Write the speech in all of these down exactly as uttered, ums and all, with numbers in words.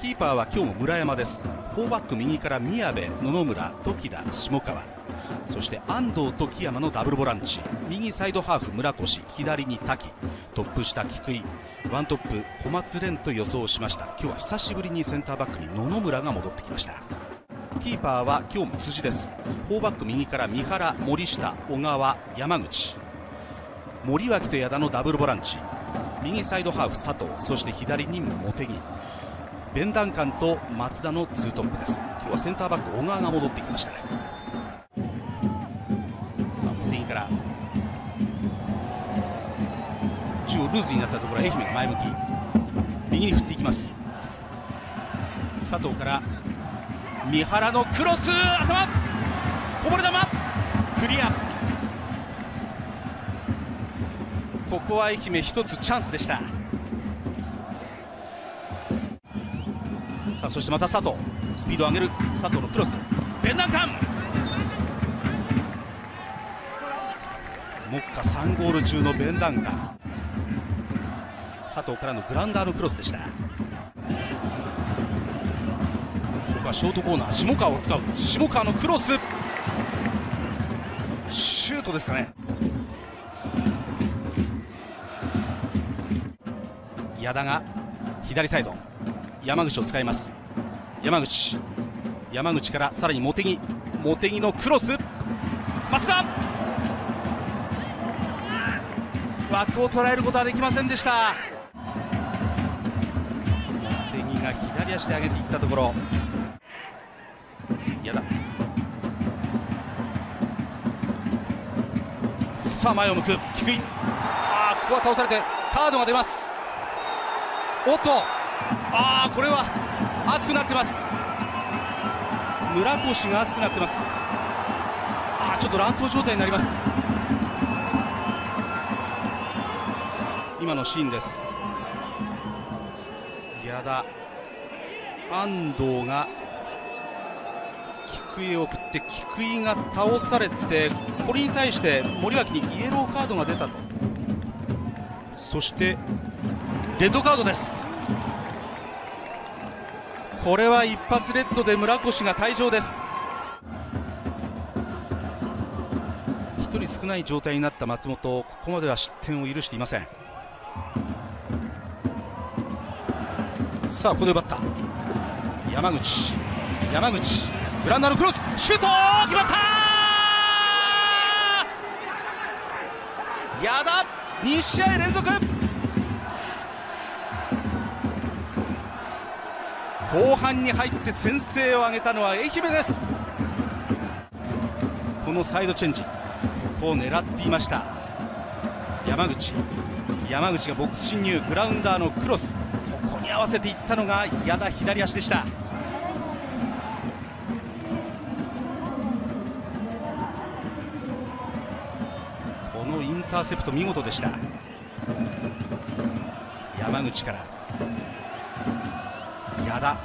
キーパーは今日も村山です。フォーバック右から宮部、野々村、時田、下川、そして安藤と木山のダブルボランチ、右サイドハーフ村越、左に滝、トップ下菊井、ワントップ小松蓮と予想しました。今日は久しぶりにセンターバックに野々村が戻ってきました。キーパーは今日も辻です。フォーバック右から三原、森下、小川、山口、森脇と矢田のダブルボランチ、右サイドハーフ佐藤、そして左に茂木、ベンダンカンと松田のツートップです。今日はセンターバック小川が戻ってきました。さあ茂木から中央ルーズになったところ、愛媛が前向き、右に振っていきます。佐藤から三原のクロス、頭こぼれ球、クリア。ここは愛媛一つチャンスでした。さあそしてまた佐藤、スピードを上げる佐藤のクロス、ベンダンカン、目下さんゴール中のベンダンカン、佐藤からのグラウンダーのクロスでした。ここはショートコーナー、下川を使う下川のクロス、シュートですかね。矢田が左サイド、山口を使います。山口山口からさらに茂木、茂木のクロス、松田、枠を捉えることはできませんでした。茂木が左足で上げていったところ、矢田、さあ前を向く菊井、あここは倒されてカードが出ます。おっと、あーこれは熱くなってます。村越が熱くなってます。あーちょっと乱闘状態になります。今のシーンです。矢田、安藤が菊井を送って、菊井が倒されて、これに対して森脇にイエローカードが出たと。そしてレッドカードです。これは一発レッドで村越が退場です。ひとり少ない状態になった松本、ここまでは失点を許していません。さあここで奪った山口、山口グラウンダーのクロス、シュート決まったー、矢田に試合連続。後半に入って先制を挙げたのは愛媛です。このサイドチェンジ、ここを狙っていました山口、山口がボックス侵入、グラウンダーのクロス、ここに合わせていったのが矢田左足でした。このインターセプト見事でした。山口から矢田、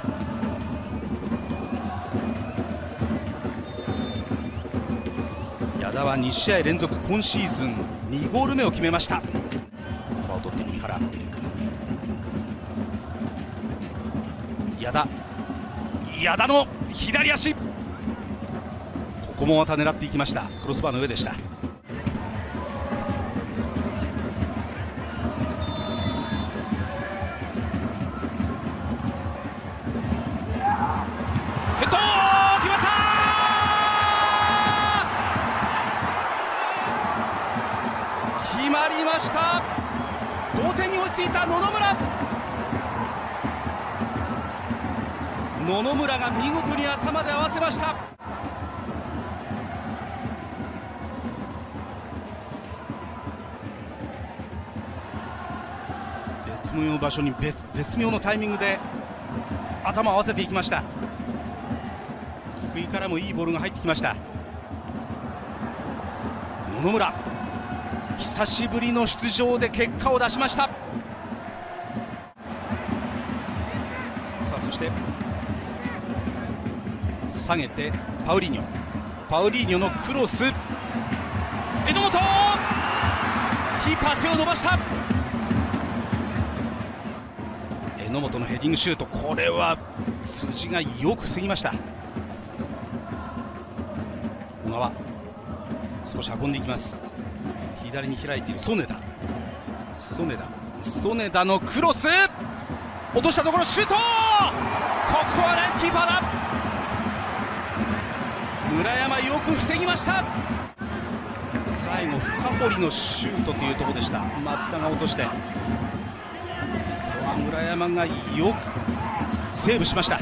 矢田はに試合連続今シーズンにゴール目を決めました。バを取って三原、矢田、矢田の左足、ここもまた狙っていきました。クロスバーの上でした。同点に追いついた野々村、野々村が見事に頭で合わせました。絶妙の場所に別絶妙のタイミングで頭を合わせていきました。福井からもいいボールが入ってきました。野々村、久しぶりの出場で結果を出しました。さあそして下げてパウリーニョ、パウリーニョのクロス、榎本、キーパー手を伸ばした。榎榎本のヘディングシュート、これは辻がよく防ぎました。小川少し運んでいきます。左に開いている曽根田、曽根田曽根田のクロス、落としたところシュート、ここはナイスキーパーだ。村山よく防ぎました。最後深堀のシュートというところでした。松田が落として、ここは村山がよくセーブしました。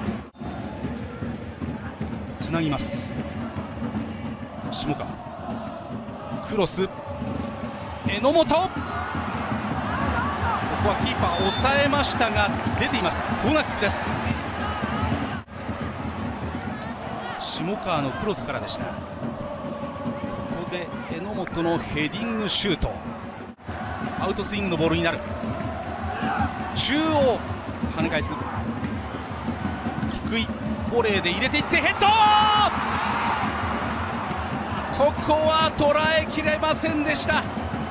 つなぎます。下川クロス、榎本、ここはキーパー抑えましたが出ています。コーナーキックです。下川のクロスからでした。ここで榎本のヘディングシュート、アウトスイングのボールになる。中央跳ね返す、低いボレーで入れていってヘッド、ここは捉えきれませんでした。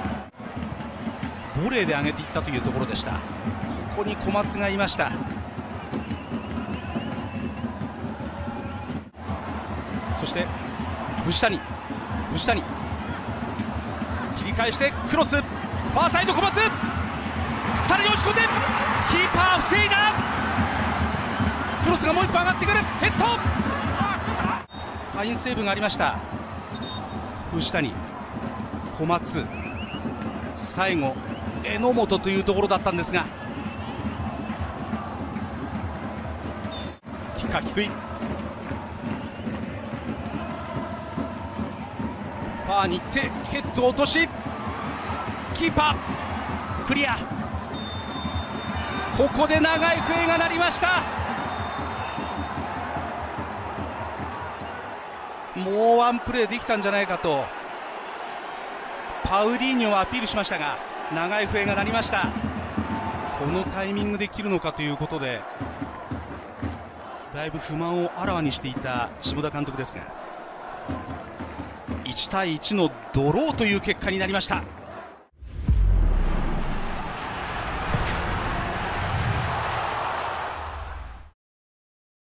ボレーで上げていったというところでした。ここに小松がいました。そして藤谷藤谷切り返してクロス、ファーサイド小松、さらに押し込んでキーパー防いだ。クロスがもう一歩上がってくる、ヘッド、ファインセーブがありました。藤谷、小松、最後榎本というところだったんですが、キッカー低い、ファーに行ってヘッド落とし、キーパークリア。ここで長い笛が鳴りました。もうワンプレーできたんじゃないかとパウリーニョはアピールしましたが、長い笛が鳴りました。このタイミングで切るのかということでだいぶ不満をあらわにしていた下田監督ですが、いちたいいちのドローという結果になりました。